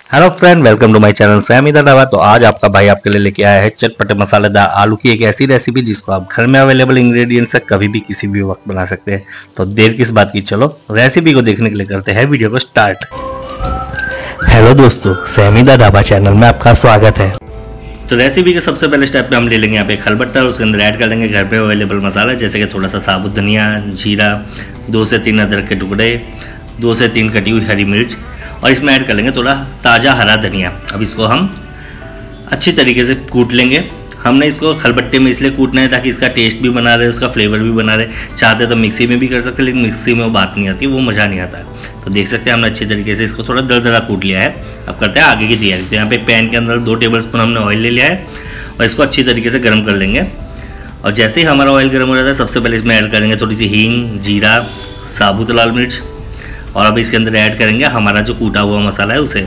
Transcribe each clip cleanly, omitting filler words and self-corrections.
Hello friend, welcome to my channel Sammy the Dhaba. तो आज आपका भाई आपके लिए लेके आया है चटपटे मसालेदार आलू की एक ऐसी रेसिपी जिसको आप घर में अवेलेबल इंग्रेडिएंट से कभी भी किसी भी वक्त बना सकते हैं। तो देर किस बात की, चलो रेसिपी को देखने के लिए करते हैं वीडियो को स्टार्ट। हेलो दोस्तों, सैमी द ढाबा चैनल में आपका स्वागत है। तो रेसिपी के सबसे पहले स्टेप पे हम ले लेंगे यहाँ पे खलबट्टा और उसके अंदर ऐड कर लेंगे घर पे अवेलेबल मसाला, जैसे कि थोड़ा सा साबुत धनिया, जीरा, 2 से 3 अदरक के टुकड़े, 2 से 3 कटी हुई हरी मिर्च और इसमें ऐड कर लेंगे थोड़ा ताज़ा हरा धनिया। अब इसको हम अच्छी तरीके से कूट लेंगे। हमने इसको खलबट्टे में इसलिए कूटना है ताकि इसका टेस्ट भी बना रहे, उसका फ्लेवर भी बना रहे। चाहते तो मिक्सी में भी कर सकते हैं, लेकिन मिक्सी में वो बात नहीं आती, वो मज़ा नहीं आता है। तो देख सकते हैं हमने अच्छी तरीके से इसको थोड़ा दरदरा कूट लिया है। अब करते हैं आगे की तैयारी। तो यहाँ पे पैन के अंदर 2 टेबलस्पून हमने ऑयल ले लिया है और इसको अच्छी तरीके से गर्म कर लेंगे। और जैसे ही हमारा ऑयल गर्म हो जाता है, सबसे पहले इसमें ऐड करेंगे थोड़ी सी हींग, जीरा, साबुत लाल मिर्च और अब इसके अंदर ऐड करेंगे हमारा जो कूटा हुआ मसाला है उसे।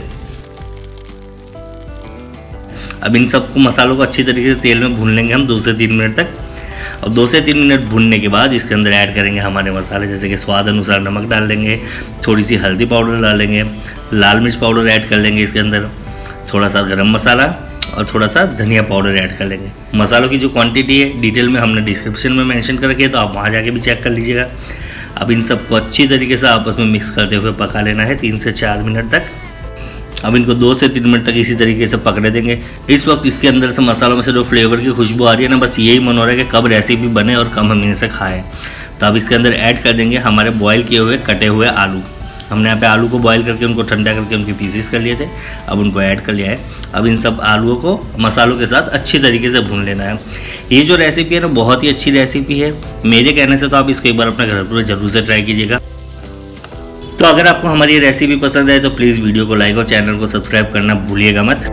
अब इन सबको मसालों को अच्छी तरीके से तेल में भून लेंगे हम 2 से 3 मिनट तक। और 2 से 3 मिनट भूनने के बाद इसके अंदर ऐड करेंगे हमारे मसाले, जैसे कि स्वाद अनुसार नमक डाल देंगे, थोड़ी सी हल्दी पाउडर डालेंगे, लाल मिर्च पाउडर ऐड कर लेंगे इसके अंदर, थोड़ा सा गरम मसाला और थोड़ा सा धनिया पाउडर ऐड कर लेंगे। मसालों की जो क्वांटिटी है डिटेल में हमने डिस्क्रिप्शन में मेंशन कर रखी है, तो आप वहाँ जाके भी चेक कर लीजिएगा। अब इन सबको अच्छी तरीके से आपस में मिक्स करते हुए पका लेना है 3 से 4 मिनट तक। अब इनको 2 से 3 मिनट तक इसी तरीके से पकड़े देंगे। इस वक्त इसके अंदर से मसालों में से जो फ्लेवर की खुशबू आ रही है ना, बस यही मन हो रहा है कि कब रेसिपी बने और कब हम इनसे खाएं। तो अब इसके अंदर ऐड कर देंगे हमारे बॉयल किए हुए कटे हुए आलू। हमने यहाँ पे आलू को बॉयल करके उनको ठंडा करके उनके पीसेस कर लिए थे, अब उनको ऐड कर लिया है। अब इन सब आलूओं को मसालों के साथ अच्छी तरीके से भून लेना है। ये जो रेसिपी है ना, बहुत ही अच्छी रेसिपी है। मेरे कहने से तो आप इसको एक बार अपने घर पर जरूर से ट्राई कीजिएगा। तो अगर आपको हमारी ये रेसिपी पसंद है तो प्लीज़ वीडियो को लाइक और चैनल को सब्सक्राइब करना भूलिएगा मत।